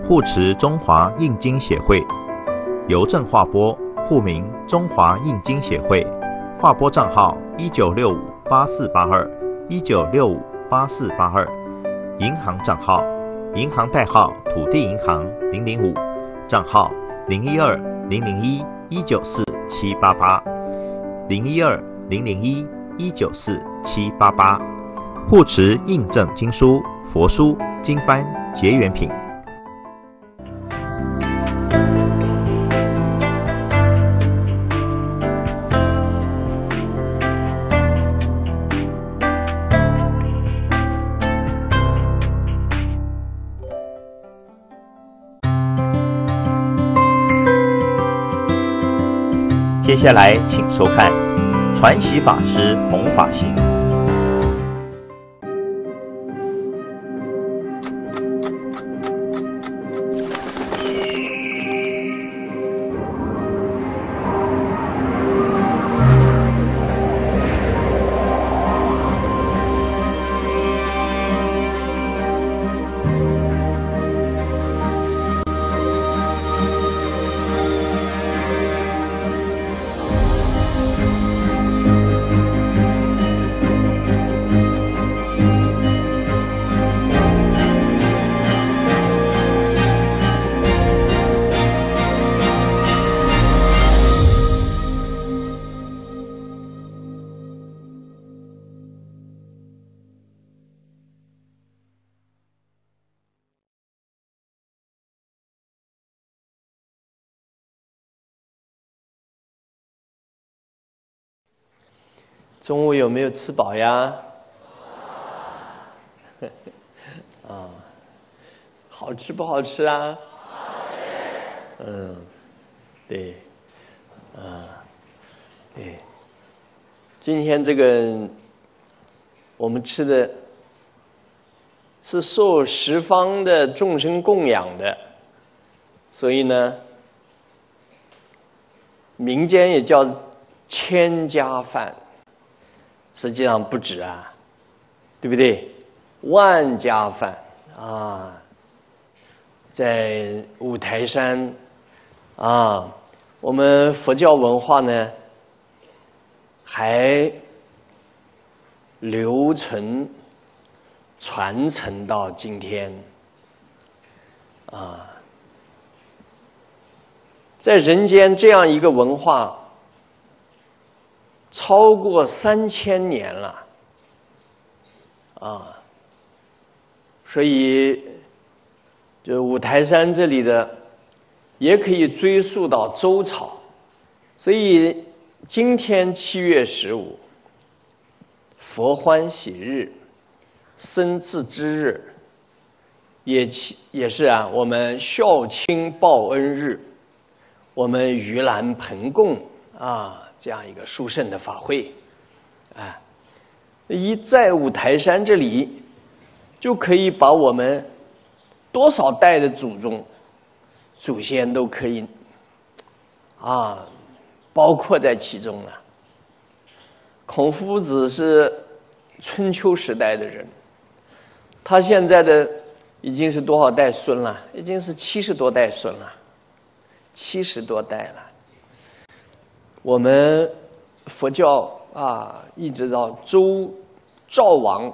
护持中华印经协会，邮政划拨，户名中华印经协会，划拨账号19658482，19658482，银行账号，银行代号土地银行005，账号0120001194788，0120001194788，护持印证经书、佛书、经幡、结缘品。接下来请收看传喜法师弘法行。 中午有没有吃饱呀？啊，好吃不好吃啊？好吃。对，对。今天这个我们吃的是受十方的众生供养的，所以呢，民间也叫千家饭。实际上不止啊，对不对？万家饭啊，在五台山啊，我们佛教文化呢还留存传承到今天啊，在人间这样一个文化超过3000年了啊，所以就五台山这里的也可以追溯到周朝，所以今天7月15佛欢喜日、生智之日，也是啊，我们孝亲报恩日，我们盂兰盆供啊。这样一个殊胜的法会，在五台山这里，就可以把我们多少代的祖先都可以包括在其中了。孔夫子是春秋时代的人，他现在的已经是多少代孙了？已经是70多代孙了，70多代了。我们佛教一直到周赵王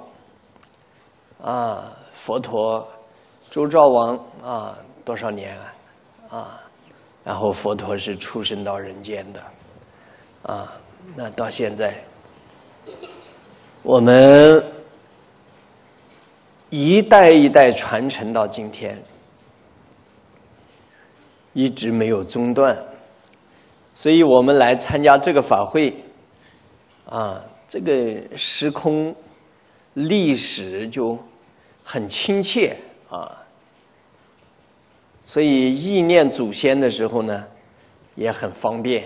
佛陀周赵王多少年然后佛陀是出生到人间的那到现在我们一代一代传承到今天，一直没有中断。所以我们来参加这个法会这个时空历史就很亲切所以忆念祖先的时候呢也很方便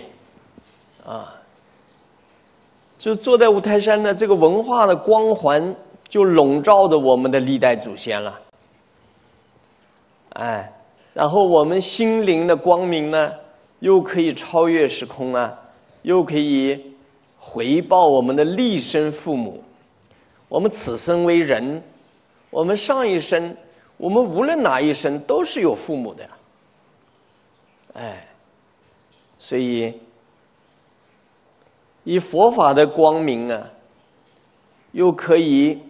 就坐在五台山的这个文化的光环就笼罩着我们的历代祖先了然后我们心灵的光明呢又可以超越时空又可以回报我们的立生父母。我们此生为人，我们上一生我们无论哪一生都是有父母的，所以以佛法的光明啊，又可以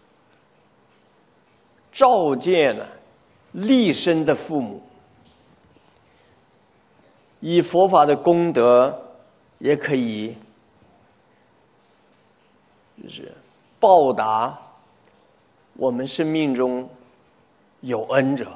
照见了立身的父母，以佛法的功德，也可以就是报答我们生命中有恩者，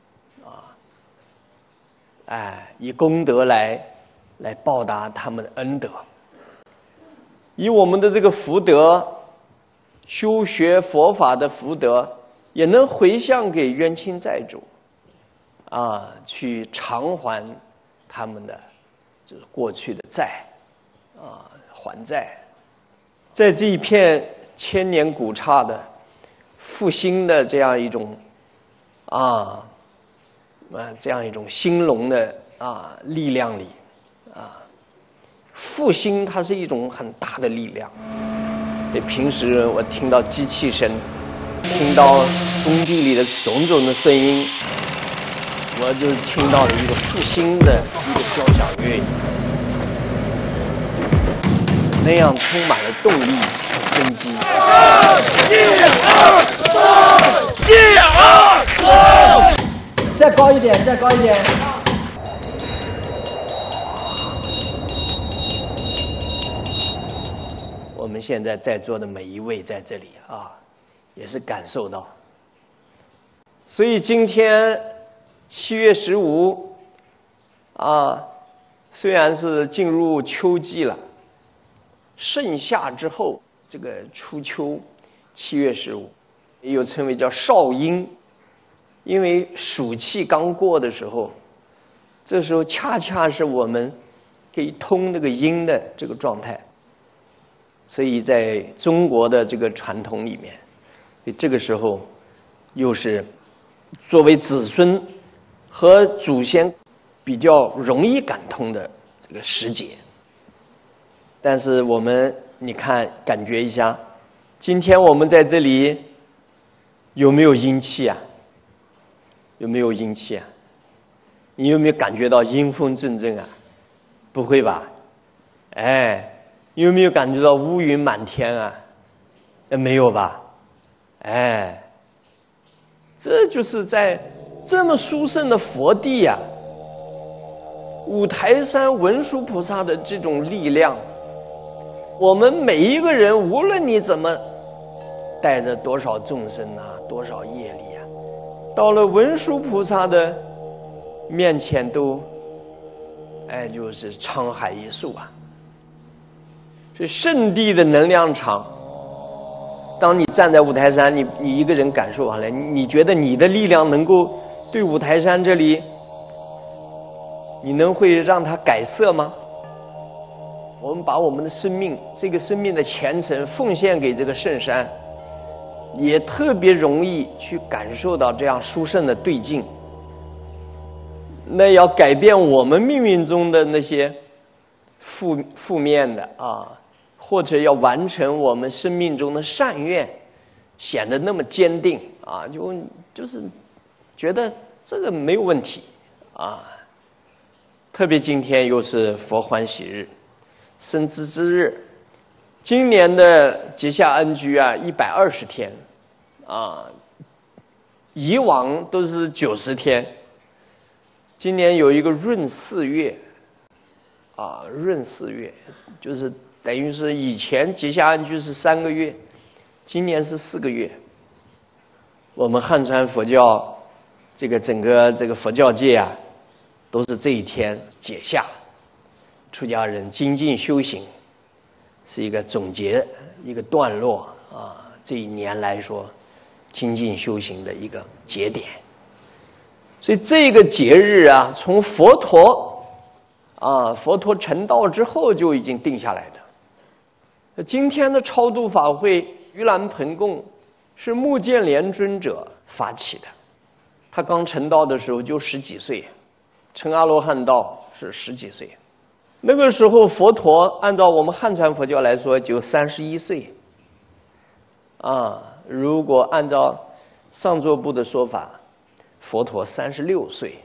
以功德来报答他们的恩德，以我们的这个福德，修学佛法的福德，也能回向给冤亲债主，去偿还他们的就是过去的债，还债。在这一片千年古刹的复兴的这样一种这样一种兴隆的力量里，复兴它是一种很大的力量。所以平时我听到机器声，听到工地里的种种的声音，我就听到了一个复兴的一个交响乐，那样充满了动力和生机。 再高一点，再高一点。 我们现在在座的每一位在这里也是感受到。所以今天7月15虽然是进入秋季了，盛夏之后，这个初秋，7月15，也有称为叫少阴，因为暑气刚过的时候，这时候恰恰是我们可以通那个阴的这个状态。所以在中国的这个传统里面，这个时候又是作为子孙和祖先比较容易感通的这个时节。但是我们你看感觉一下，今天我们在这里有没有阴气啊？有没有阴气啊？你有没有感觉到阴风阵阵啊？不会吧？你有没有感觉到乌云满天啊？没有吧？这就是在这么殊胜的佛地呀，五台山文殊菩萨的这种力量，我们每一个人，无论你怎么带着多少众生多少业力到了文殊菩萨的面前都，就是沧海一粟所以圣地的能量场，当你站在五台山，你一个人感受完了，你觉得你的力量能够对五台山这里，你能会让它改色吗？我们把我们的生命，这个生命的虔诚奉献给这个圣山，也特别容易去感受到这样殊胜的对境。那要改变我们命运中的那些负面的或者要完成我们生命中的善愿，显得那么坚定就是觉得这个没有问题特别今天又是佛欢喜日，生之之日，今年的结夏恩居120天以往都是90天，今年有一个闰4月闰4月就是等于是以前结夏安居是3个月，今年是4个月。我们汉传佛教这个整个这个佛教界都是这一天解夏，出家人精进修行，是一个总结一个段落这一年来说精进修行的一个节点。所以这个节日从佛陀成道之后就已经定下来的。今天的超度法会盂兰盆供是目犍连尊者发起的，他刚成道的时候就10几岁，成阿罗汉道是10几岁。那个时候佛陀按照我们汉传佛教来说就31岁如果按照上座部的说法，佛陀36岁，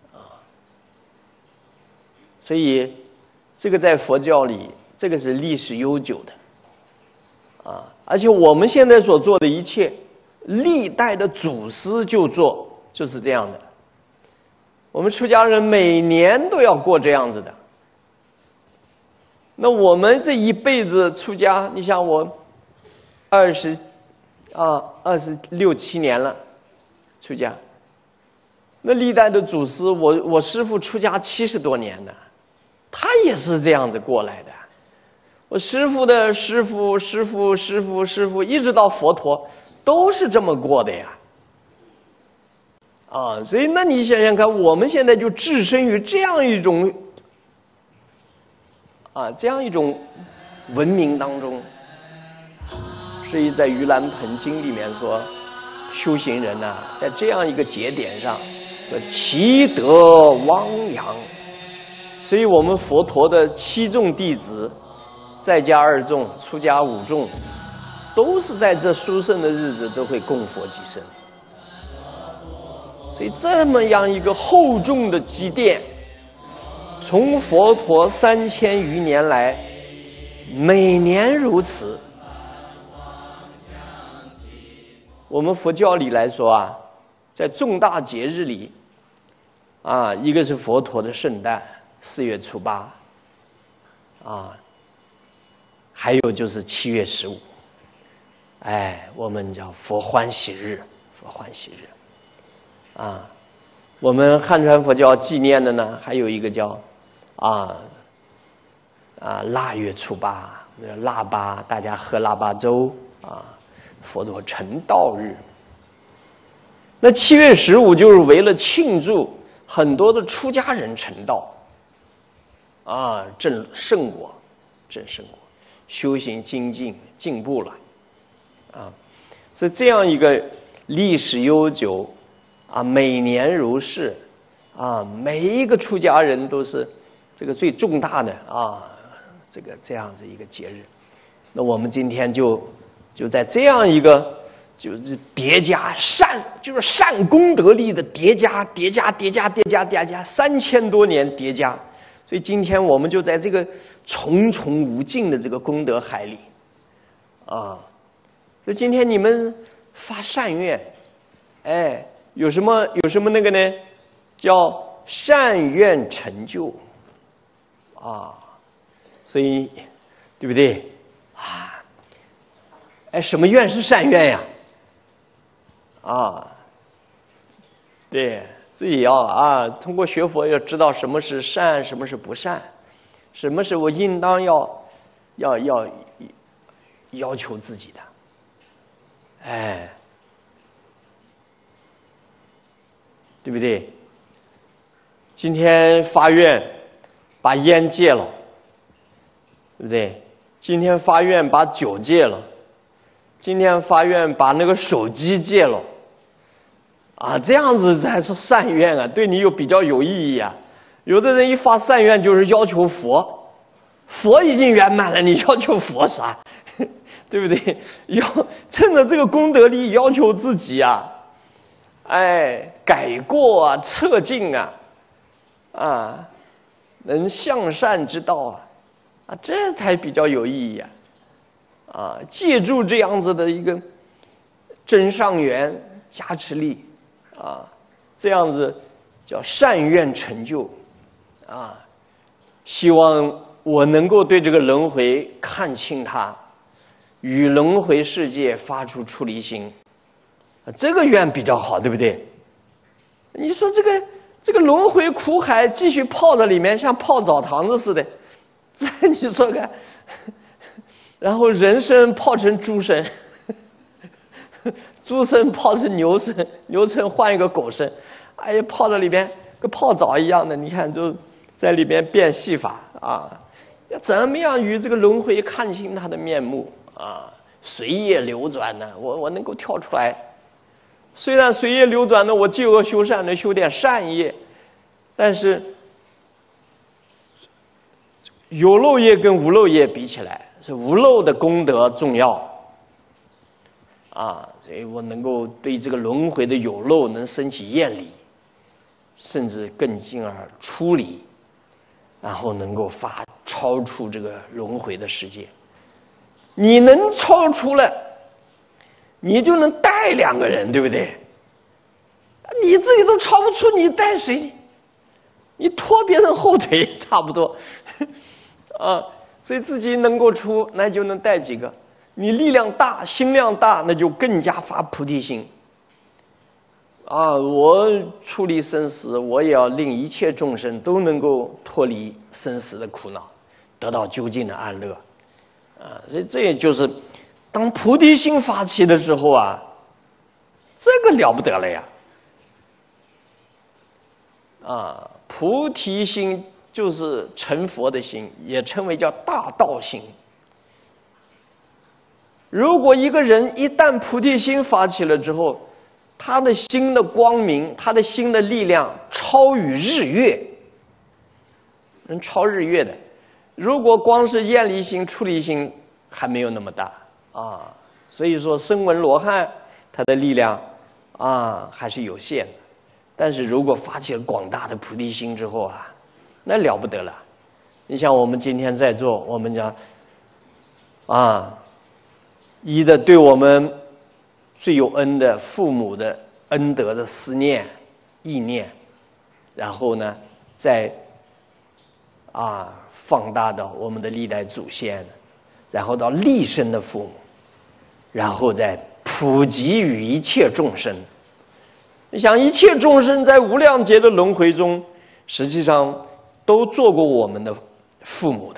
所以这个在佛教里，这个是历史悠久的，而且我们现在所做的一切，历代的祖师就做，就是这样的。我们出家人每年都要过这样子的。那我们这一辈子出家，你想我26、27年了，出家。那历代的祖师，我师父出家70多年了，他也是这样子过来的。我师父的师父、师父、师父、师父，一直到佛陀，都是这么过的呀。所以那你想想看，我们现在就置身于这样一种文明当中。所以在《盂兰盆经》里面说，修行人呐，在这样一个节点上，其德汪洋。所以我们佛陀的7众弟子，在家2众，出家5众，都是在这殊胜的日子都会供佛济生。所以这么样一个厚重的积淀，从佛陀3000余年来，每年如此。我们佛教里来说在重大节日里，一个是佛陀的圣诞，4月初8，还有就是7月15，我们叫佛欢喜日，佛欢喜日。我们汉传佛教纪念的呢，还有一个叫腊月初8，腊八，大家喝腊八粥佛陀成道日。那7月15就是为了庆祝很多的出家人成道，证圣果，修行精进进步了，所以这样一个历史悠久。每年如是，每一个出家人都是这个最重大的这样子一个节日。那我们今天就在这样一个就是叠加就是善功德力的叠加3000多年叠加，所以今天我们就在这个重重无尽的这个功德海里，所以今天你们发善愿，有什么那个呢？叫善愿成就，所以对不对什么愿是善愿呀？对，自己要通过学佛要知道什么是善，什么是不善，什么是我应当要求自己的，对不对？今天发愿把烟戒了，对不对？今天发愿把酒戒了，今天发愿把那个手机戒了，这样子才是善愿对你比较有意义有的人一发善愿就是要求佛已经圆满了，你要求佛啥？对不对？要趁着这个功德力要求自己改过策进能向善之道这才比较有意义借助这样子的一个真上缘加持力这样子叫善愿成就希望我能够对这个轮回看清它，与轮回世界发出出离心，这个愿比较好，对不对？你说这个轮回苦海继续泡在里面，像泡澡堂子似的，这你说看，然后人参泡成猪参，猪参泡成牛参，牛参换一个狗参，泡在里边跟泡澡一样的，你看都在里边变戏法要怎么样与这个轮回看清它的面目随业流转呢？我能够跳出来。虽然随业流转的，我戒恶修善能修点善业，但是有漏业跟无漏业比起来，是无漏的功德重要。 所以我能够对这个轮回的有漏能升起厌离，甚至更进而出离，然后能够超出这个轮回的世界。你能超出了，你就能带2个人，对不对？你自己都超不出，你带谁？你拖别人后腿差不多所以自己能够出，那就能带几个。你力量大，心量大，那就更加发菩提心我处理生死，我也要令一切众生都能够脱离生死的苦恼，得到究竟的安乐所以这也就是当菩提心发起的时候这个了不得了呀菩提心就是成佛的心，也称为叫大道心。如果一个人一旦菩提心发起了之后，他的心的光明，他的心的力量超于日月，能超日月的。如果光是厌离心、出离心还没有那么大所以说声闻罗汉他的力量还是有限的。但是如果发起了广大的菩提心之后那了不得了。你像我们今天在座，我们讲一的对我们最有恩的父母的恩德的思念意念，然后呢再放大到我们的历代祖先，然后到立身的父母，然后再普及于一切众生。你想一切众生在无量劫的轮回中，实际上都做过我们的父母的。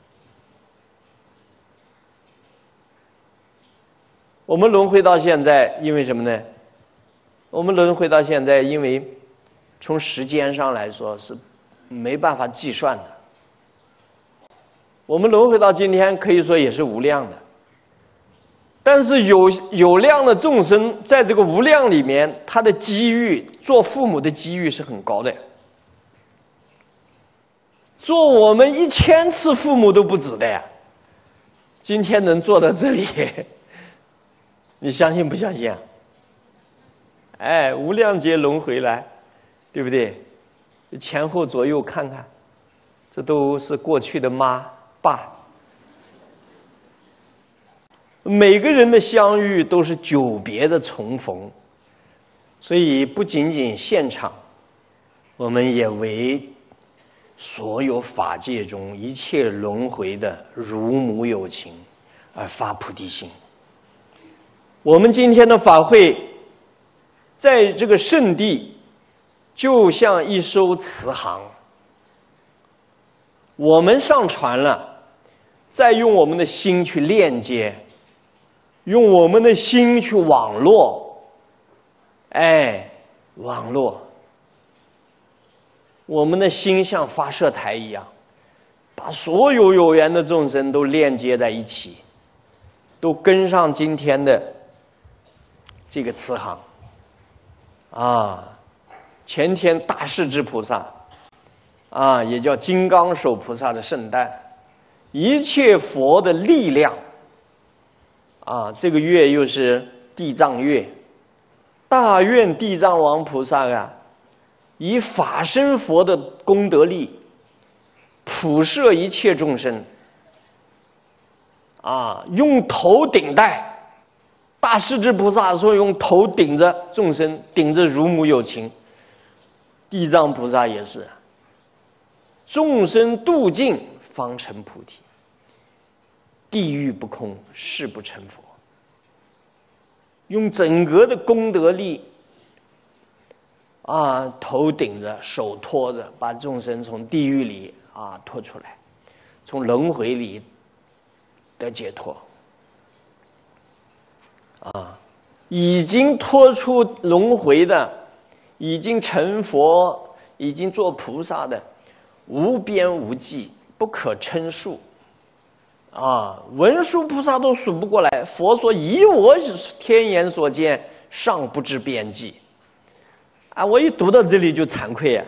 我们轮回到现在，因为什么呢？我们轮回到现在，因为从时间上来说是没办法计算的。我们轮回到今天，可以说也是无量的。但是有量的众生，在这个无量里面，他的机遇，做父母的机遇是很高的。做我们1000次父母都不止的呀。今天能做到这里，你相信不相信无量劫轮回来，对不对？前后左右看看，这都是过去的妈爸。每个人的相遇都是久别的重逢，所以不仅仅现场，我们也为所有法界中一切轮回的如母有情而发菩提心。我们今天的法会在这个圣地就像一艘慈航，我们上船了，再用我们的心去链接，用我们的心去网络，网络，我们的心像发射台一样，把所有有缘的众生都链接在一起，都跟上今天的这个慈航前天大势至菩萨也叫金刚手菩萨的圣诞，一切佛的力量这个月又是地藏月，大愿地藏王菩萨以法身佛的功德力普摄一切众生用头顶戴。大势至菩萨说用头顶着众生，顶着如母有情。地藏菩萨也是，众生度尽方成菩提，地狱不空誓不成佛。用整个的功德力头顶着手托着，把众生从地狱里拖出来，从轮回里得解脱已经脱出轮回的，已经成佛，已经做菩萨的，无边无际，不可称数文殊菩萨都数不过来。佛说以我天眼所见，尚不知边际我一读到这里就惭愧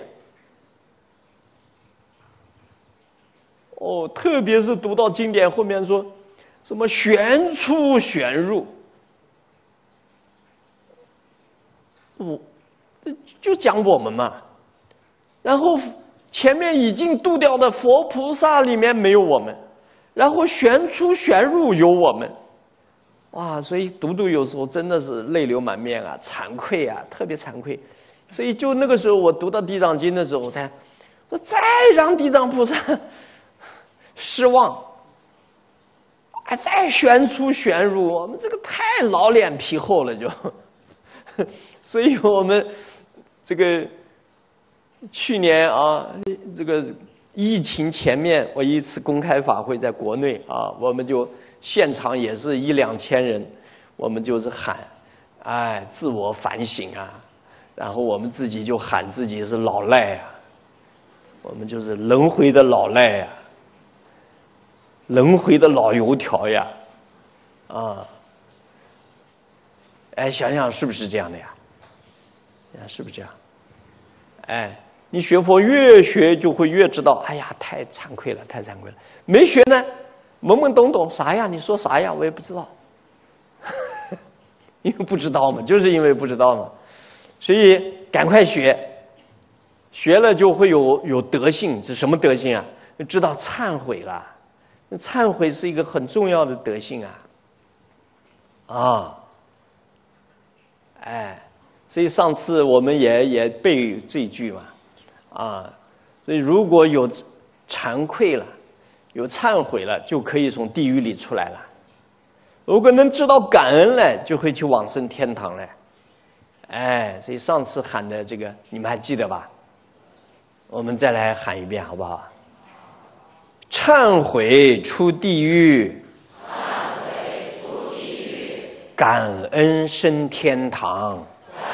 特别是读到经典后面说什么玄出玄入就讲我们嘛。然后前面已经度掉的佛菩萨里面没有我们，然后旋出旋入有我们，哇！所以读有时候真的是泪流满面啊，惭愧啊，特别惭愧。所以就那个时候我读到《地藏经》的时候，我才说再让地藏菩萨失望，再旋出旋入，我们这个太老脸皮厚了就。所以我们这个去年啊，这个疫情前面，我一次公开法会在国内啊，我们就现场也是1、2千人，我们就是喊，自我反省啊，然后我们自己就喊自己是老赖啊，我们就是轮回的老赖呀，轮回的老油条呀，啊，想想是不是这样的呀？是不是这样？你学佛越学就会越知道，哎呀，太惭愧了，太惭愧了。没学呢，懵懵懂懂，啥呀？你说啥呀？我也不知道，因为不知道嘛，就是因为不知道嘛，所以赶快学，学了就会有德性。是什么德性啊？知道忏悔了，忏悔是一个很重要的德性啊。所以上次我们也背这句嘛。所以如果有惭愧了，有忏悔了，就可以从地狱里出来了。如果能知道感恩了，就会去往生天堂了。所以上次喊的这个你们还记得吧？我们再来喊一遍好不好？忏悔出地狱，感恩升天堂。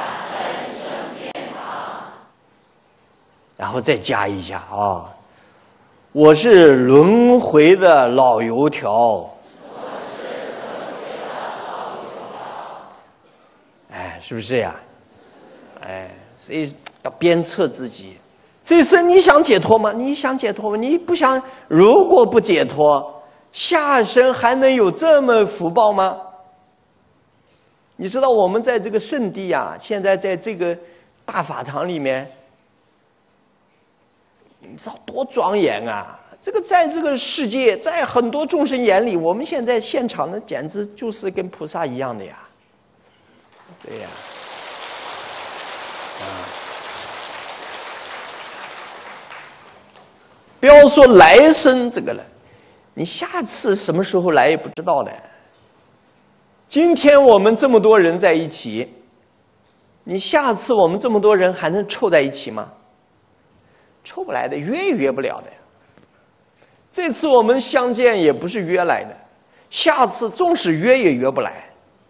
然后再加一下我是轮回的老油条。是不是呀？所以要鞭策自己。这一生你想解脱吗？你想解脱吗？你不想？如果不解脱，下生还能有这么福报吗？你知道我们在这个圣地现在在这个大法堂里面。你知道多庄严啊！这个在这个世界，在很多众生眼里，我们现在现场的简直就是跟菩萨一样的呀。对呀，不要说来生这个了，你下次什么时候来也不知道的。今天我们这么多人在一起，你下次我们这么多人还能凑在一起吗？凑不来的，约也约不了的。这次我们相见也不是约来的，下次纵使约也约不来，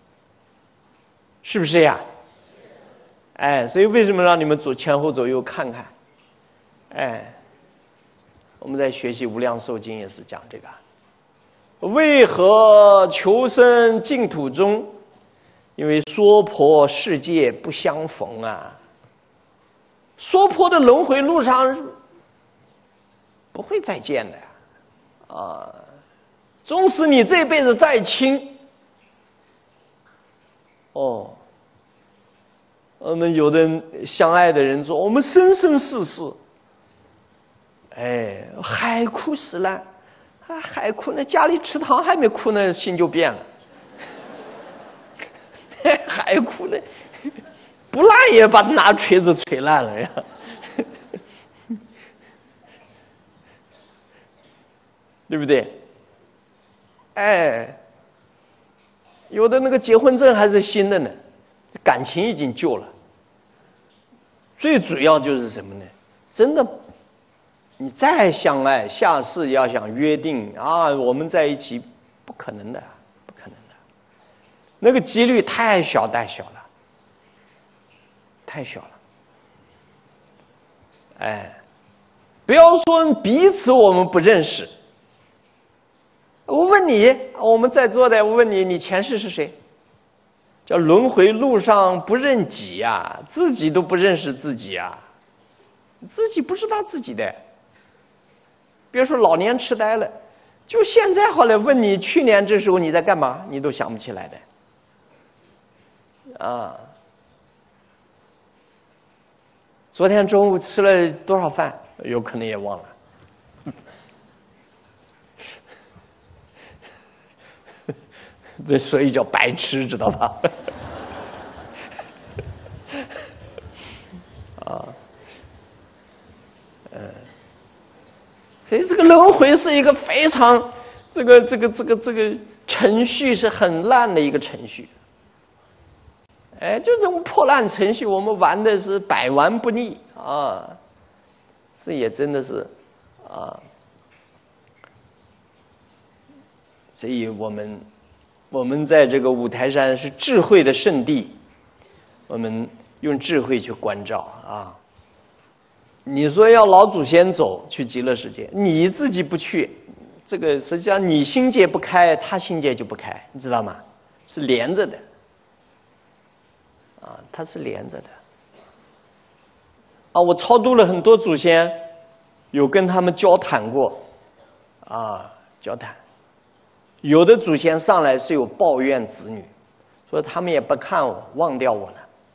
是不是呀？所以为什么让你们左前后左右看看？我们在学习《无量寿经》也是讲这个，为何求生净土中？因为娑婆世界不相逢啊。娑婆的轮回路上不会再见的纵使你这辈子再亲我们有的相爱的人说我们生生世世海枯石烂海枯那家里池塘还没枯呢心就变了海枯呢不烂也把拿锤子锤烂了呀，对不对？有的那个结婚证还是新的呢，感情已经旧了。最主要就是什么呢？真的，你再相爱，下世要想约定我们在一起，不可能的，不可能的，那个几率太小太小了。太小了，不要说彼此我们不认识。我问你，我们在座的，我问你，你前世是谁？叫轮回路上不认己呀，自己都不认识自己呀，自己不知道自己的。别说老年痴呆了，就现在好了，问你去年这时候你在干嘛，你都想不起来的。 昨天中午吃了多少饭？有可能也忘了。这所以叫白痴，知道吧？所以这个轮回是一个非常这个程序是很烂的一个程序。哎，就这种破烂程序，我们玩的是百玩不腻啊！这也真的是啊，所以我们在这个五台山是智慧的圣地，我们用智慧去关照啊。你说要老祖先走去极乐世界，你自己不去，这个实际上你心界不开，他心界就不开，你知道吗？是连着的。啊，它是连着的。啊，我超度了很多祖先，有跟他们交谈过，啊，交谈。有的祖先上来是有抱怨子女，说他们也不看我，忘掉我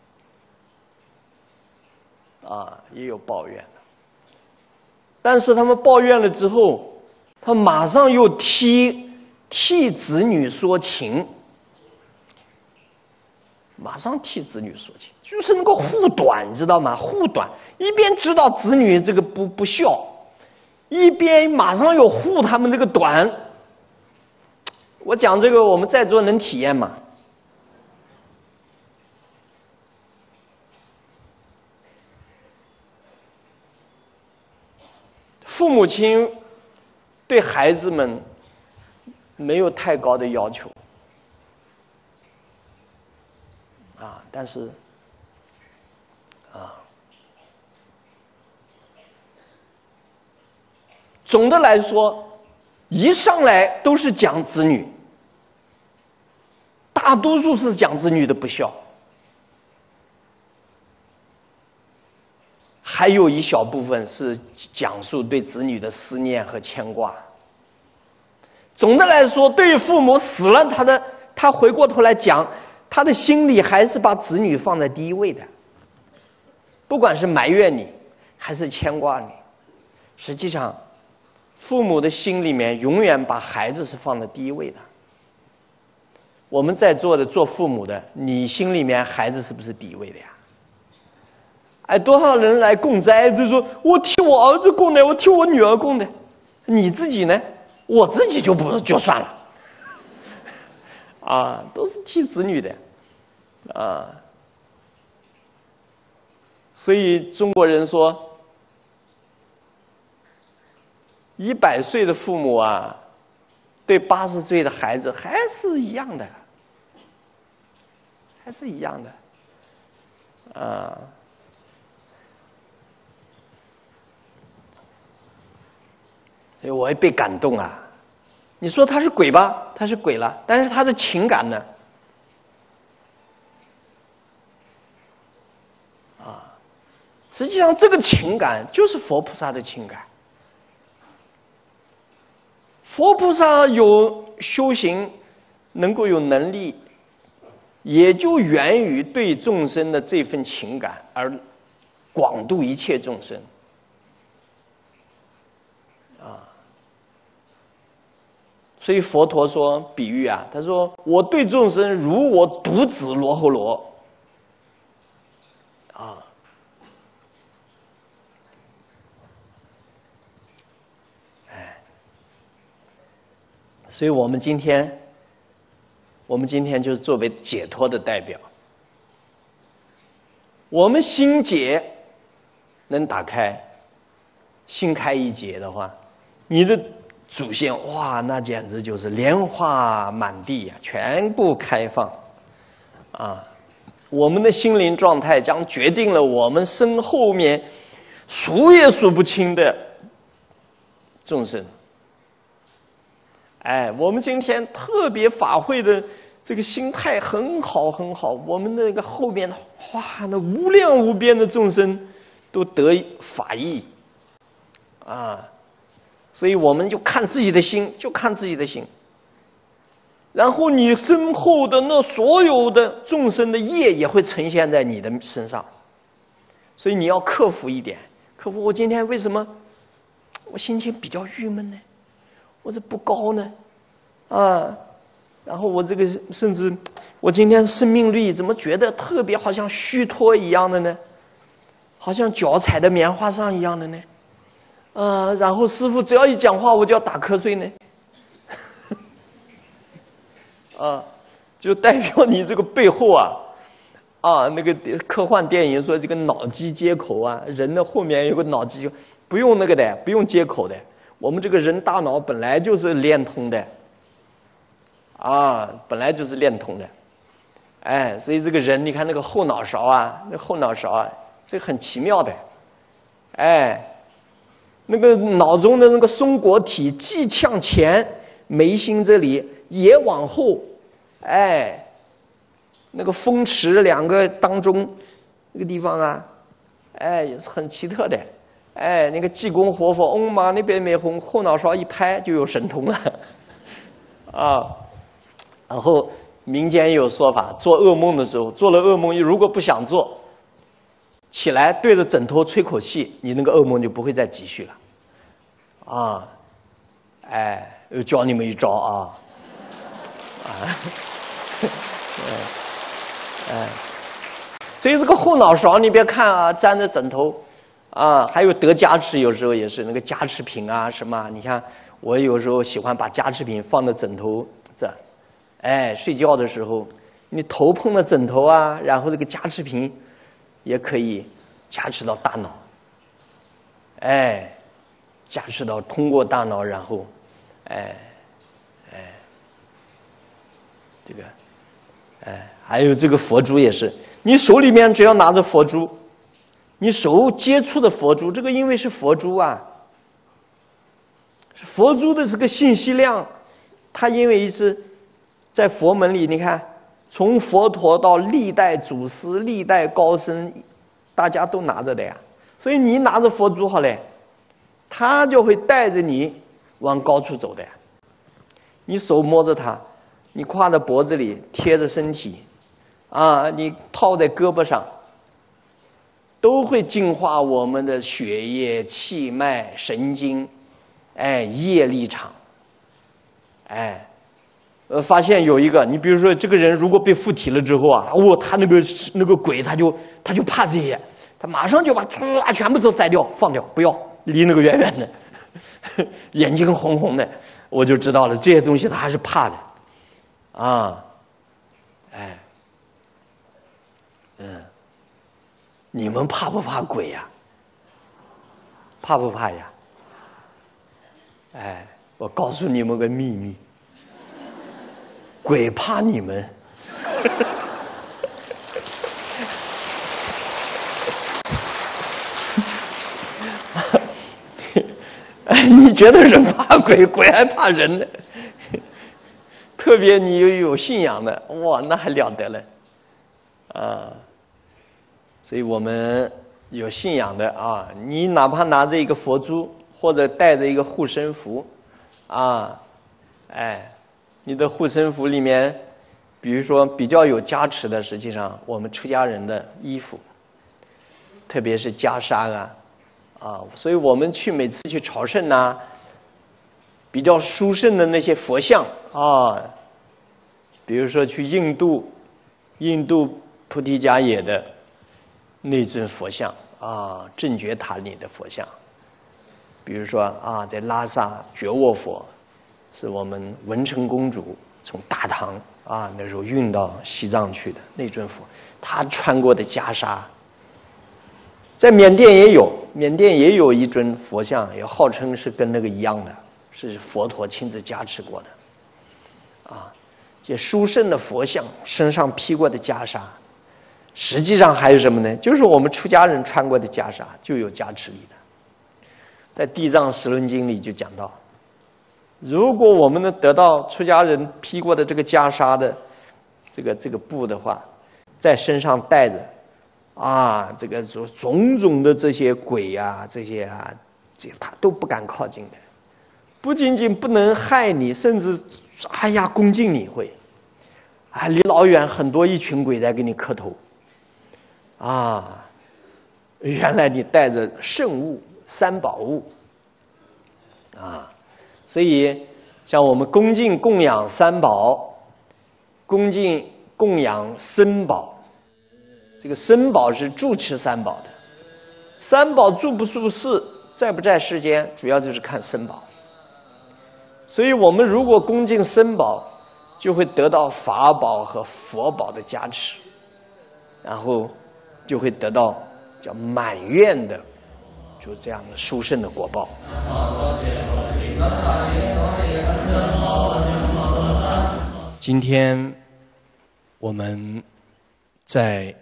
了。啊，也有抱怨的。但是他们抱怨了之后，他马上又替子女说情。马上替子女说情，就是那个护短，你知道吗？护短，一边知道子女这个不孝，一边马上又护他们这个短。我讲这个，我们在座能体验吗？父母亲对孩子们没有太高的要求。但是，总的来说，一上来都是讲子女，大多数是讲子女的不孝，还有一小部分是讲述对子女的思念和牵挂。总的来说，对于父母死了，他回过头来讲。他的心里还是把子女放在第一位的，不管是埋怨你，还是牵挂你，实际上，父母的心里面永远把孩子是放在第一位的。我们在座的做父母的，你心里面孩子是不是第一位的呀？哎，多少人来供斋，就说我替我儿子供的，我替我女儿供的，你自己呢？我自己就算了。啊，都是替子女的，啊，所以中国人说，100岁的父母啊，对80岁的孩子还是一样的，还是一样的，啊，所以我也被感动啊。你说他是鬼吧，他是鬼了，但是他的情感呢？实际上这个情感就是佛菩萨的情感。佛菩萨有修行，能够有能力，也就源于对众生的这份情感，而广度一切众生。所以佛陀说比喻啊，他说我对众生如我独子罗睺罗，所以我们今天就是作为解脱的代表，我们心结能打开，心开一结的话，你的祖先哇，那简直就是莲花满地呀，全部开放啊！我们的心灵状态将决定了我们身后面数也数不清的众生。哎，我们今天特别法会的这个心态很好很好，我们那个后面哇，那无量无边的众生都得法益啊！所以我们就看自己的心，就看自己的心。然后你身后的那所有的众生的业也会呈现在你的身上， 所以你要克服一点，克服我今天为什么我心情比较郁闷呢？我这不高呢，啊，然后我这个甚至我今天生命力怎么觉得特别好像虚脱一样的呢？好像脚踩在棉花上一样的呢？然后师父只要一讲话，我就要打瞌睡呢。就代表你这个背后那个科幻电影说这个脑机接口人的后面有个脑机接口，不用那个的，不用接口的。我们这个人大脑本来就是连通的，本来就是连通的，所以这个人你看那个后脑勺那后脑勺这很奇妙的，那个脑中的那个松果体既向前，眉心这里也往后，那个风池两个当中那个地方也是很奇特的，那个济公活佛嗡嘛那边没红，后脑勺一拍就有神通了，然后民间有说法，做噩梦的时候，做了噩梦如果不想做，起来对着枕头吹口气，你那个噩梦就不会再继续了，又教你们一招所以这个后脑勺你别看沾着枕头还有得加持，有时候也是那个加持品什么，你看我有时候喜欢把加持品放在枕头这，睡觉的时候你头碰了枕头然后这个加持品也可以加持到大脑，加持到通过大脑，然后这个还有这个佛珠也是，你手里面只要拿着佛珠，你手接触的佛珠，这个因为是佛珠佛珠的这个信息量，它因为是在佛门里，你看从佛陀到历代祖师历代高僧大家都拿着的所以你拿着佛珠好嘞，它就会带着你往高处走的你手摸着它，你挎在脖子里贴着身体你套在胳膊上，都会净化我们的血液、气脉、神经，业力场。发现有一个，你比如说这个人如果被附体了之后他那个鬼他就怕这些，他马上就把全部都摘掉放掉，不要离那个远远的，眼睛红红的，我就知道了这些东西他还是怕的你们怕不怕鬼呀？怕不怕呀？我告诉你们个秘密，鬼怕你们。你觉得人怕鬼，鬼还怕人呢？特别你有信仰的，哇，那还了得了所以我们有信仰的你哪怕拿着一个佛珠，或者带着一个护身符你的护身符里面，比如说比较有加持的，实际上我们出家人的衣服，特别是袈裟所以我们每次去朝圣比较殊胜的那些佛像比如说去印度菩提迦耶的那尊佛像正觉塔里的佛像，比如说在拉萨觉沃佛，是我们文成公主从大唐那时候运到西藏去的那尊佛，她穿过的袈裟。在缅甸也有一尊佛像，也号称是跟那个一样的，是佛陀亲自加持过的这殊胜的佛像身上披过的袈裟，实际上还有什么呢？就是我们出家人穿过的袈裟就有加持力的。在《地藏十轮经》里就讲到，如果我们能得到出家人披过的这个袈裟的这个布的话，在身上带着这个种种的这些鬼这些他都不敢靠近的，不仅仅不能害你，甚至恭敬你会离老远很多一群鬼在给你磕头原来你带着圣物、三宝物啊，所以像我们恭敬供养三宝，恭敬供养僧宝。这个僧宝是住持三宝的，三宝住不住世，在不在世间，主要就是看僧宝。所以我们如果恭敬僧宝，就会得到法宝和佛宝的加持，然后就会得到叫满愿的，就这样的殊胜的果报。今天我们在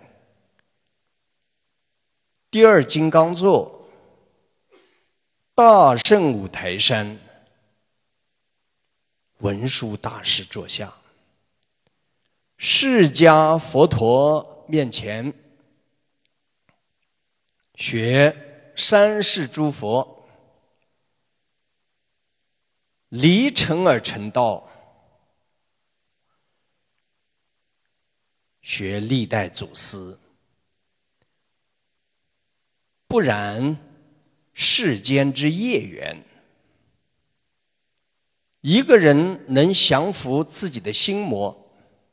第二金刚座大圣五台山文殊大师座下，释迦佛陀面前，学三世诸佛离尘而成道，学历代祖师，不然世间之业缘。一个人能降服自己的心魔，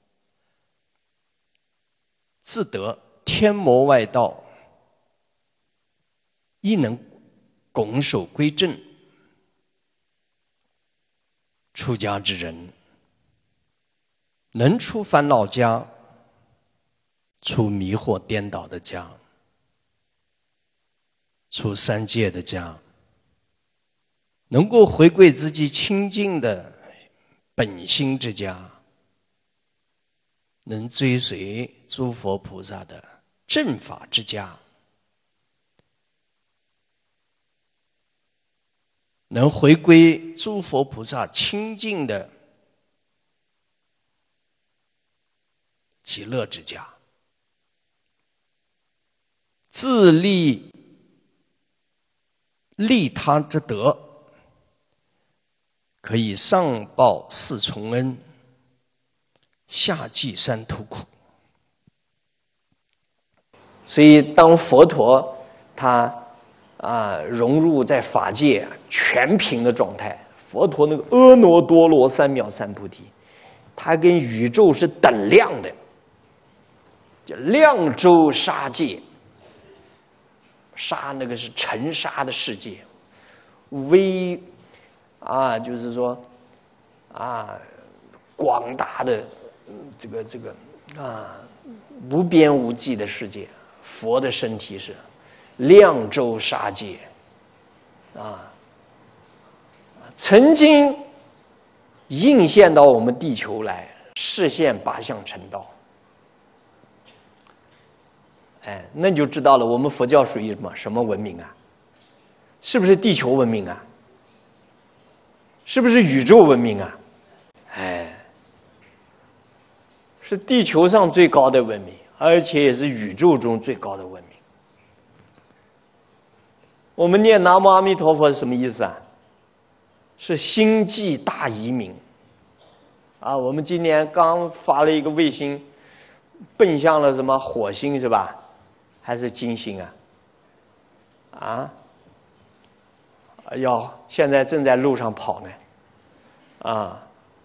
自得天魔外道，亦能拱手归正。出家之人能出烦恼家，出迷惑颠倒的家，出三界的家，能够回归自己清净的本心之家，能追随诸佛菩萨的正法之家，能回归诸佛菩萨清净的极乐之家，自利他之德，可以上报四重恩，下济三途苦。所以当佛陀他融入在法界全凭的状态，佛陀那个婀娜多罗三藐三菩提，它跟宇宙是等量的，叫量周沙界。沙那个是尘沙的世界，微就是说广大的这个无边无际的世界。佛的身体是量周沙界曾经映现到我们地球来，示现八相成道。那你就知道了，我们佛教属于什么文明啊？是不是地球文明啊？是不是宇宙文明啊？是地球上最高的文明，而且也是宇宙中最高的文明。我们念南无阿弥陀佛是什么意思啊？是星际大移民我们今年刚发了一个卫星，奔向了什么火星是吧？还是金星现在正在路上跑呢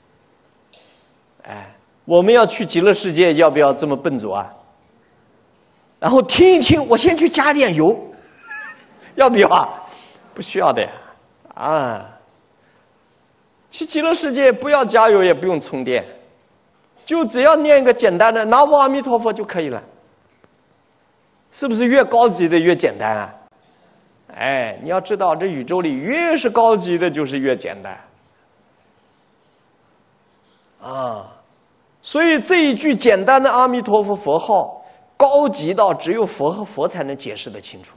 我们要去极乐世界，要不要这么笨拙啊？然后听一听，我先去加点油，要不要啊？不需要的呀去极乐世界不要加油，也不用充电，就只要念一个简单的南无阿弥陀佛就可以了。是不是越高级的越简单啊？你要知道，这宇宙里越是高级的，就是越简单所以这一句简单的阿弥陀佛佛号，高级到只有佛和佛才能解释得清楚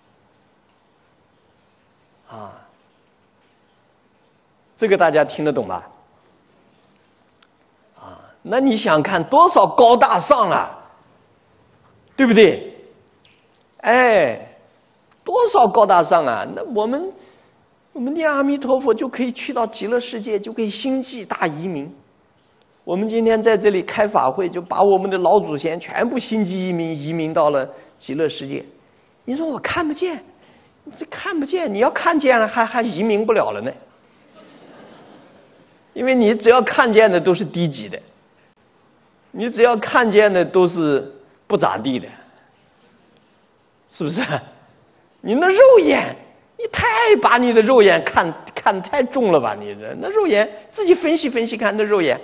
这个大家听得懂吧？那你想看多少高大上对不对？多少高大上那我们念阿弥陀佛就可以去到极乐世界，就可以星际大移民。我们今天在这里开法会，就把我们的老祖先全部星际移民到了极乐世界， 你说我看不见，你这看不见，你要看见了还移民不了了呢。因为你只要看见的都是低级的，你只要看见的都是不咋地的，是不是？你那肉眼，你太把你的肉眼看太重了吧？你这那肉眼自己分析分析看，那肉眼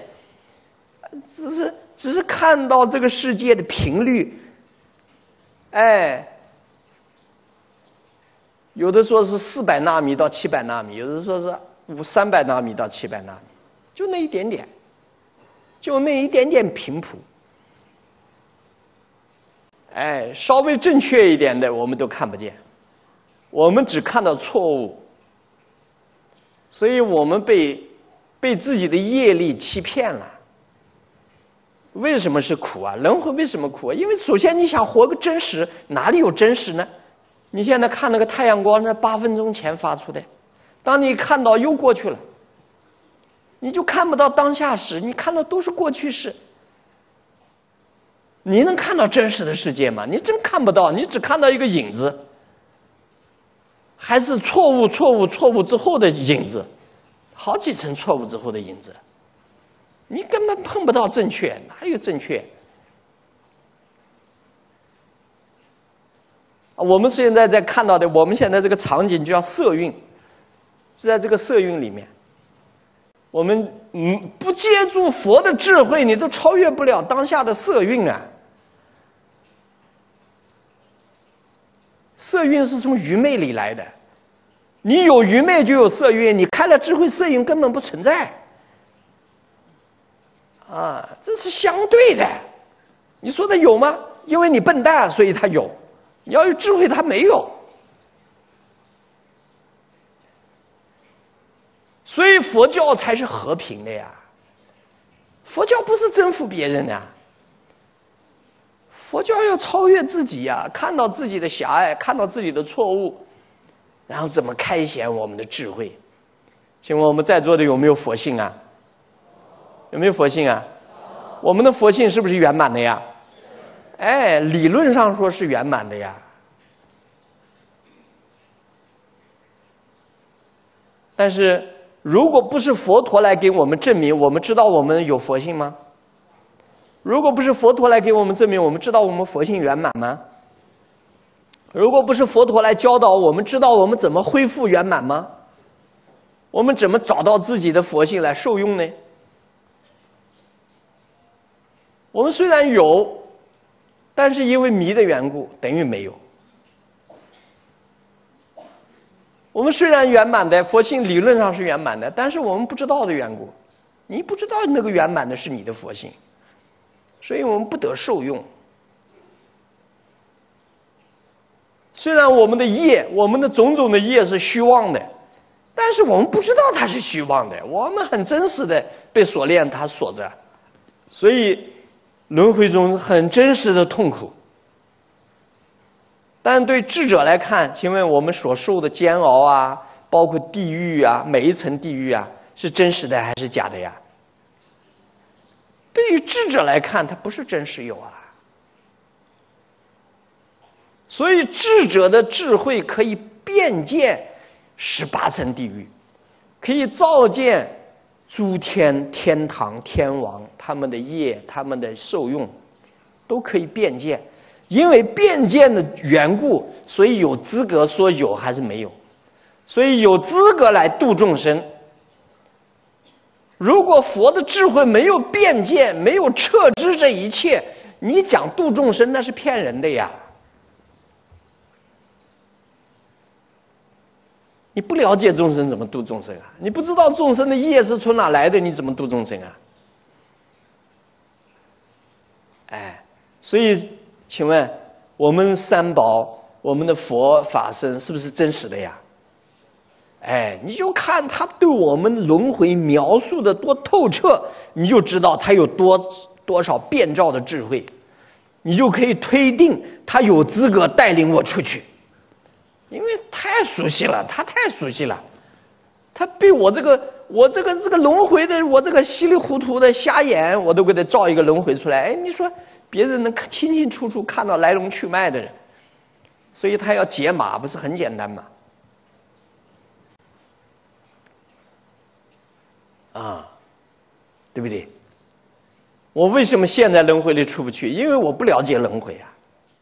只是看到这个世界的频率，哎，有的说是400纳米到700纳米，有的说是300纳米到700纳米，就那一点点，就那一点点频谱。哎，稍微正确一点的我们都看不见，我们只看到错误，所以我们被自己的业力欺骗了。为什么是苦啊？轮回为什么苦啊？因为首先你想活个真实，哪里有真实呢？你现在看那个太阳光，那8分钟前发出的，当你看到又过去了，你就看不到当下时，你看到都是过去式。你能看到真实的世界吗？你真看不到，你只看到一个影子，还是错误之后的影子，好几层错误之后的影子，你根本碰不到正确，哪有正确？我们现在在看到的，我们现在这个场景就叫色蕴，是在这个色蕴里面，我们不借助佛的智慧，你都超越不了当下的色蕴啊。色蕴是从愚昧里来的，你有愚昧就有色蕴，你开了智慧，色蕴根本不存在。啊，这是相对的。你说的有吗？因为你笨蛋，所以它有；你要有智慧，它没有。所以佛教才是和平的呀。佛教不是征服别人呀。佛教要超越自己呀，看到自己的狭隘，看到自己的错误，然后怎么开显我们的智慧。请问我们在座的有没有佛性啊？有没有佛性啊？我们的佛性是不是圆满的呀？哎，理论上说是圆满的呀。但是如果不是佛陀来给我们证明，我们知道我们有佛性吗？如果不是佛陀来给我们证明，我们知道我们佛性圆满吗？如果不是佛陀来教导我们，知道我们怎么恢复圆满吗？我们怎么找到自己的佛性来受用呢？我们虽然有，但是因为迷的缘故，等于没有。我们虽然圆满的佛性理论上是圆满的，但是我们不知道的缘故，你不知道那个圆满的是你的佛性，所以我们不得受用。虽然我们的业，我们的种种的业是虚妄的，但是我们不知道它是虚妄的，我们很真实的被锁链它锁着，所以轮回中很真实的痛苦。但对智者来看，请问我们所受的煎熬啊，包括地狱啊，每一层地狱啊，是真实的还是假的呀？对于智者来看，它不是真实有啊。所以智者的智慧可以辨见18层地狱，可以照见诸天天堂天王他们的业，他们的受用都可以辨见。因为辨见的缘故，所以有资格说有还是没有，所以有资格来度众生。如果佛的智慧没有辨见，没有彻知这一切，你讲度众生那是骗人的呀。你不了解众生怎么度众生啊？你不知道众生的业是从哪来的，你怎么度众生啊？哎，所以请问我们三宝，我们的佛法身是不是真实的呀？哎，你就看他对我们轮回描述的多透彻，你就知道他有多少遍照的智慧，你就可以推定他有资格带领我出去。因为太熟悉了，他太熟悉了，他被我这个轮回的，我这个稀里糊涂的瞎眼，我都给他造一个轮回出来。哎，你说别人能清清楚楚看到来龙去脉的人， 所以他要解码，不是很简单吗？啊，对不对？我为什么现在轮回里出不去？因为我不了解轮回啊。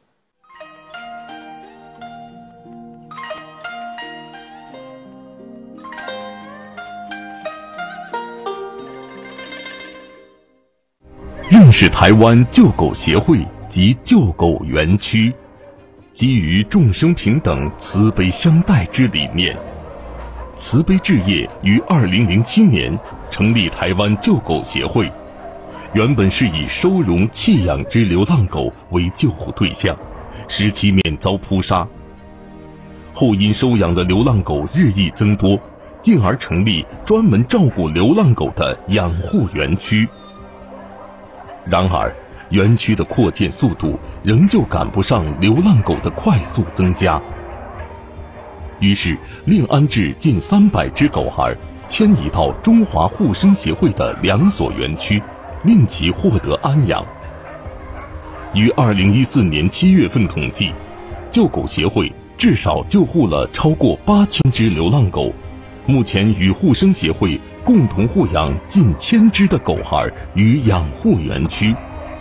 认识台湾救狗协会及救狗园区，基于众生平等、慈悲相待之理念，慈悲置业于2007年成立台湾救狗协会。原本是以收容弃养之流浪狗为救护对象，使其免遭扑杀。后因收养的流浪狗日益增多，进而成立专门照顾流浪狗的养护园区。然而，园区的扩建速度仍旧赶不上流浪狗的快速增加。于是，另安置近300只狗孩，迁移到中华护生协会的2所园区，令其获得安养。于2014年7月份统计，救狗协会至少救护了超过8000只流浪狗，目前与护生协会共同护养近1000只的狗孩于养护园区。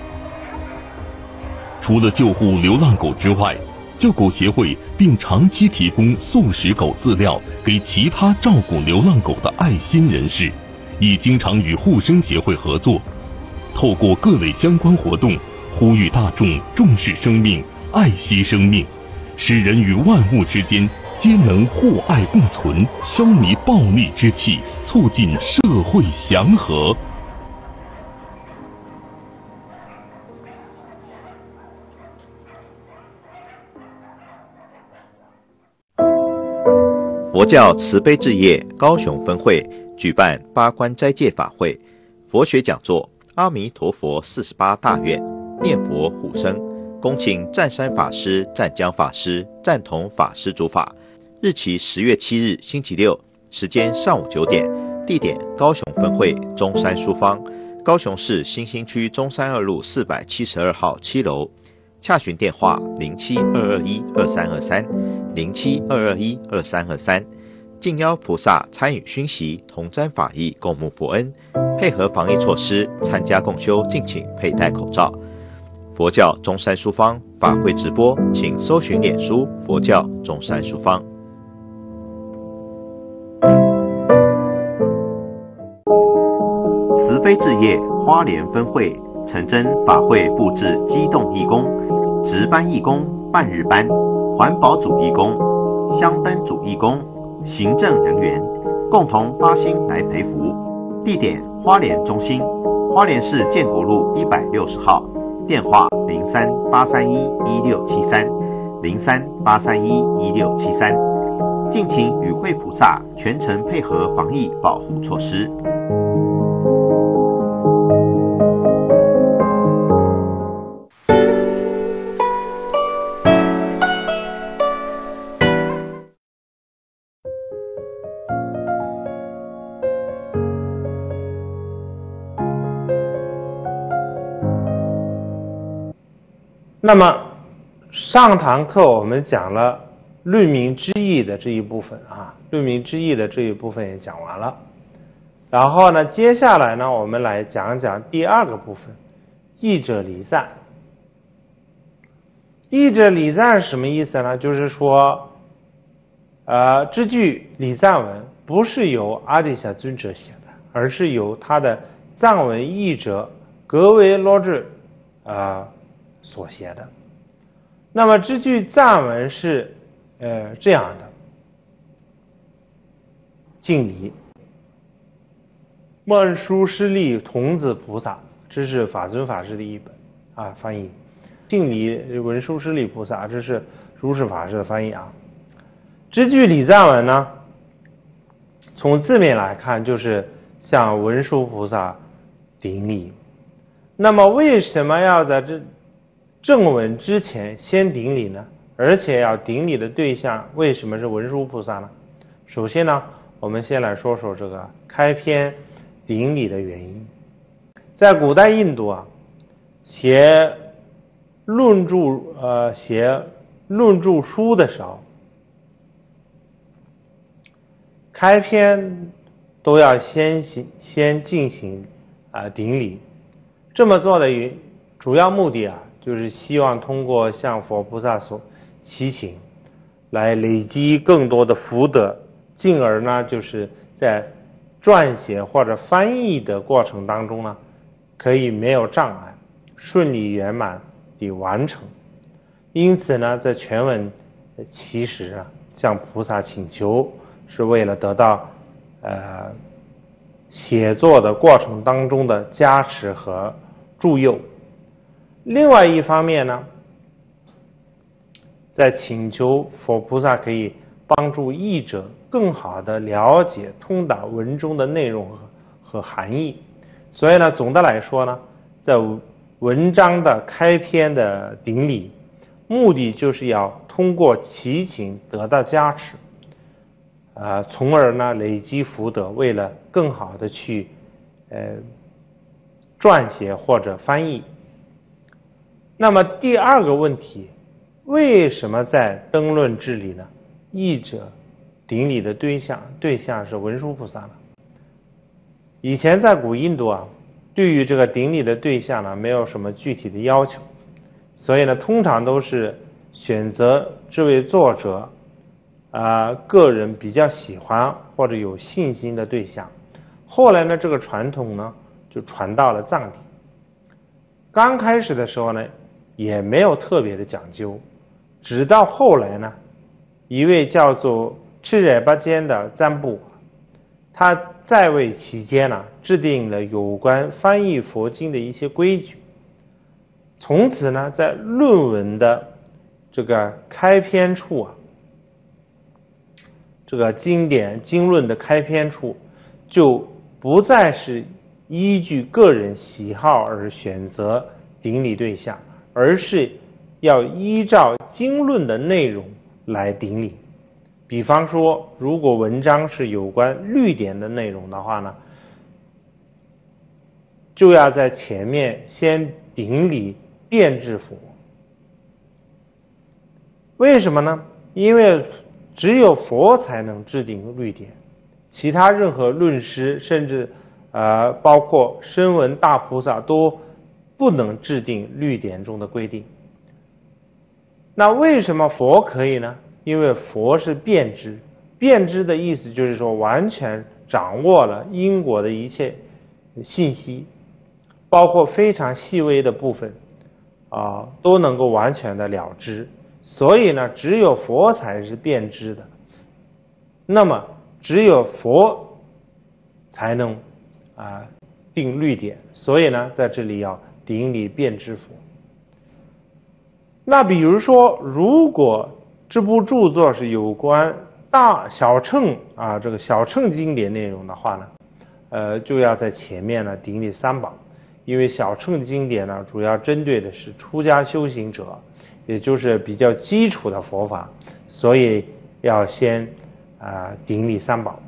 除了救护流浪狗之外，救狗协会并长期提供素食狗饲料给其他照顾流浪狗的爱心人士，亦经常与护生协会合作，透过各类相关活动，呼吁大众重视生命，爱惜生命，使人与万物之间皆能互爱共存，消弭暴戾之气，促进社会祥和。 佛教慈悲置业高雄分会举办八关斋戒法会，佛学讲座阿弥陀佛48大愿，念佛护生，恭请湛山法师、湛江法师、赞同法师主法。日期10月7日星期六，时间上午9点，地点高雄分会中山书坊，高雄市新兴区中山2路472号7楼。洽询电话07-221-2323，07-221-2323。敬邀菩萨参与熏习，同沾法益，共沐佛恩。配合防疫措施，参加共修敬请佩戴口罩。佛教中山书坊法会直播，请搜寻脸书佛教中山书坊。慈悲置业花莲分会诚真法会布置机动义工、值班义工、半日班、环保组义工、香灯组义工、行政人员，共同发心来培福。地点花莲中心，花莲市建国路160号，电话03-831-1673，03-831-1673。敬请与会菩萨全程配合防疫保护措施。 那么上堂课我们讲了律明之义的这一部分啊，律明之义的这一部分也讲完了。然后呢，接下来呢，我们来讲讲第2个部分，义者礼赞。义者礼赞是什么意思呢？就是说，这句礼赞文不是由阿底峡尊者写的，而是由他的藏文译者格维罗智所写的。那么这句赞文是这样的：敬礼，文殊师利童子菩萨，这是法尊法师的译本翻译。敬礼文殊师利菩萨，这是如是法师的翻译啊。这句礼赞文呢，从字面来看就是向文殊菩萨顶礼。那么为什么要在这正文之前先顶礼呢？而且要顶礼的对象为什么是文殊菩萨呢？首先呢，我们先来说说这个开篇顶礼的原因。在古代印度写论著写论著书的时候，开篇都要先进行顶礼。这么做的主要目的就是希望通过向佛菩萨所祈请，来累积更多的福德，进而呢就是在撰写或者翻译的过程当中呢，可以没有障碍，顺利圆满地完成。因此呢，在全文其实向菩萨请求，是为了得到写作的过程当中的加持和助佑。另外一方面呢，在请求佛菩萨可以帮助译者更好地了解通达文中的内容和含义。所以呢，总的来说呢，在文章的开篇的顶礼，目的就是要通过祈请得到加持，从而呢累积福德，为了更好的去撰写或者翻译。那么第二个问题，为什么在登论制里呢，译者顶礼的对象是文殊菩萨呢？以前在古印度对于这个顶礼的对象呢，没有什么具体的要求，所以呢，通常都是选择这位作者个人比较喜欢或者有信心的对象。后来呢，这个传统呢就传到了藏地。刚开始的时候呢，也没有特别的讲究，直到后来呢，一位叫做赤惹巴坚的占卜，他在位期间呢，制定了有关翻译佛经的一些规矩。从此呢，在论文的这个开篇处这个经论的开篇处，就不再是依据个人喜好而选择顶礼对象，而是要依照经论的内容来顶礼。比方说，如果文章是有关律典的内容的话呢，就要在前面先顶礼辩智佛。为什么呢？因为只有佛才能制定律典，其他任何论师甚至包括声闻大菩萨都不能制定律典中的规定。那为什么佛可以呢？因为佛是辩知，辩知的意思就是说完全掌握了因果的一切信息，包括非常细微的部分都能够完全的了知。所以呢，只有佛才是辩知的，那么只有佛才能定律典，所以呢，在这里要顶礼辩知佛。那比如说，如果这部著作是有关小乘这个小乘经典内容的话呢，就要在前面呢顶礼三宝，因为小乘经典呢主要针对的是出家修行者，也就是比较基础的佛法，所以要先顶礼三宝。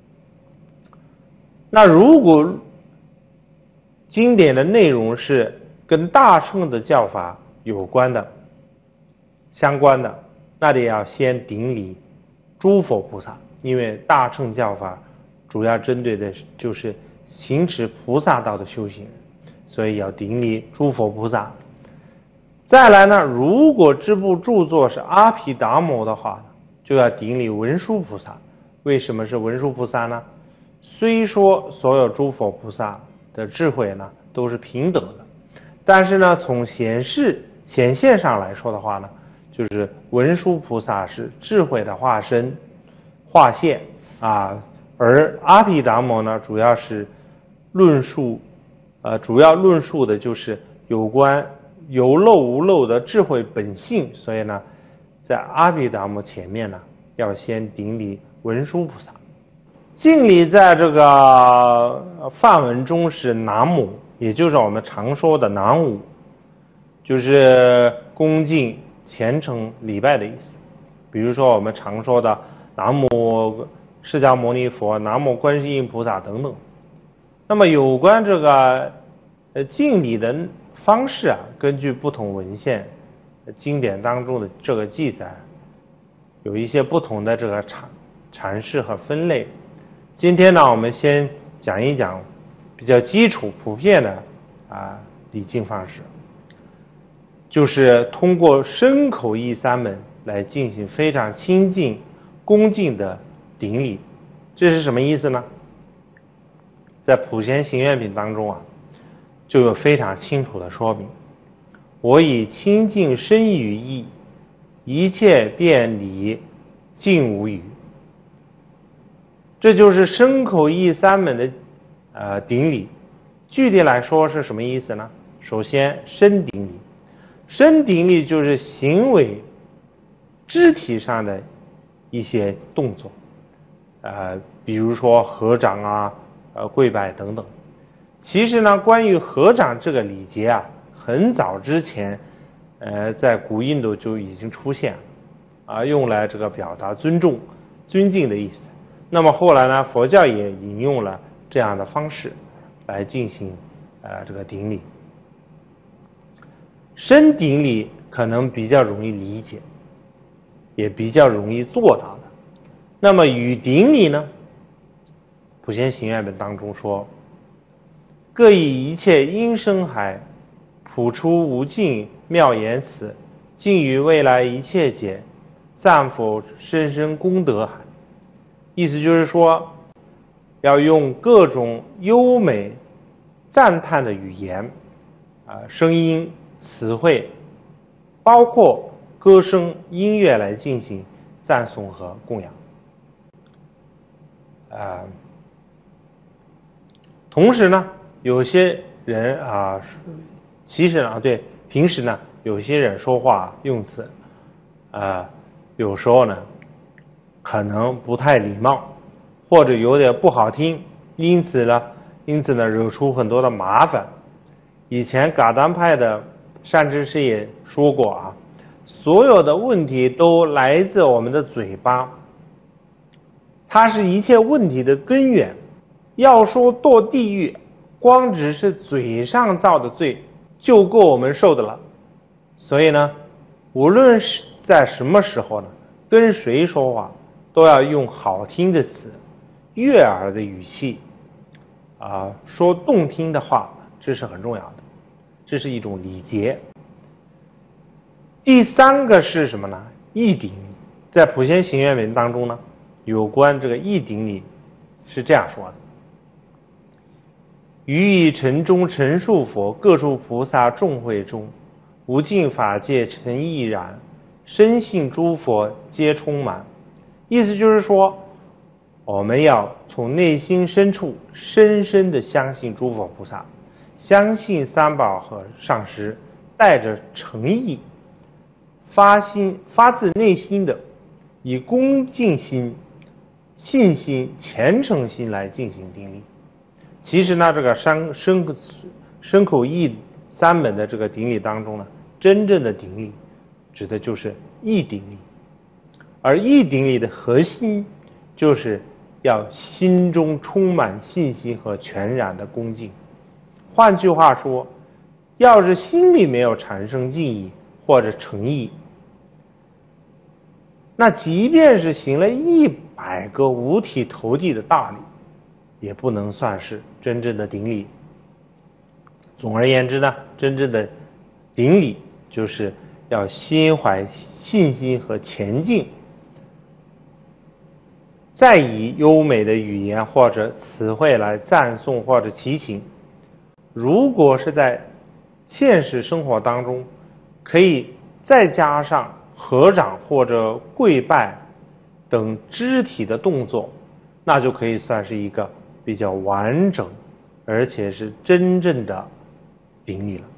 那如果经典的内容是跟大乘的教法有关的、相关的，那得要先顶礼诸佛菩萨，因为大乘教法主要针对的就是行持菩萨道的修行人，所以要顶礼诸佛菩萨。再来呢，如果这部著作是阿毗达摩的话，就要顶礼文殊菩萨。为什么是文殊菩萨呢？虽说所有诸佛菩萨的智慧呢都是平等的，但是呢，从显现上来说的话呢，就是文殊菩萨是智慧的化身、化现而阿毗达摩呢，主要论述的就是有关有漏无漏的智慧本性，所以呢，在阿毗达摩前面呢，要先顶礼文殊菩萨。敬礼在这个梵文中是南无，也就是我们常说的南无，就是恭敬虔诚礼拜的意思。比如说我们常说的南无释迦牟尼佛、南无观世音菩萨等等。那么有关这个敬礼的方式根据不同文献经典当中的这个记载，有一些不同的这个阐释和分类。今天呢，我们先讲一讲比较基础普遍的礼敬方式，就是通过身口意三门来进行非常亲近恭敬的顶礼。这是什么意思呢？在普贤行愿品当中就有非常清楚的说明：我以清净身语意，一切遍礼，尽无余。这就是身口意三门的顶礼。具体来说是什么意思呢？首先，身顶礼。身顶礼就是行为肢体上的一些动作，比如说合掌跪拜等等。其实呢，关于合掌这个礼节很早之前在古印度就已经出现用来这个表达尊重尊敬的意思。那么后来呢，佛教也引用了这样的方式来进行这个顶礼。身顶礼可能比较容易理解，也比较容易做到的。那么语顶礼呢，普贤行愿本当中说：各以一切音声海，普出无尽妙言辞，尽于未来一切劫，赞佛深深功德海。意思就是说，要用各种优美赞叹的语言声音词汇，包括歌声音乐来进行赞颂和供养。同时呢，有些人其实呢，平时呢，有些人说话用词有时候呢可能不太礼貌，或者有点不好听，因此呢惹出很多的麻烦。以前噶当派的善知识也说过所有的问题都来自我们的嘴巴，它是一切问题的根源。要说堕地狱，光只是嘴上造的罪就够我们受的了。所以呢，无论是在什么时候呢，跟谁说话都要用好听的词，悦耳的语气说动听的话，这是很重要的，这是一种礼节。第三个是什么呢？意顶礼。在普贤行愿文当中呢，有关这个意顶礼是这样说的：于以尘中陈述佛，各处菩萨众会中，无尽法界尘亦然，深信诸佛皆充满。意思就是说，我们要从内心深处深深的相信诸佛菩萨，相信三宝和上师，带着诚意发自内心的以恭敬心、信心、虔诚心来进行顶礼。其实呢，这个身口意三门的这个顶礼当中呢，真正的顶礼指的就是意顶礼。而意顶礼的核心就是要心中充满信心和全然的恭敬。换句话说，要是心里没有产生敬意或者诚意，那即便是行了100个五体投地的大礼，也不能算是真正的顶礼。总而言之呢，真正的顶礼就是要心怀信心和虔敬，再以优美的语言或者词汇来赞颂或者祈请。如果是在现实生活当中，可以再加上合掌或者跪拜等肢体的动作，那就可以算是一个比较完整而且是真正的顶礼了。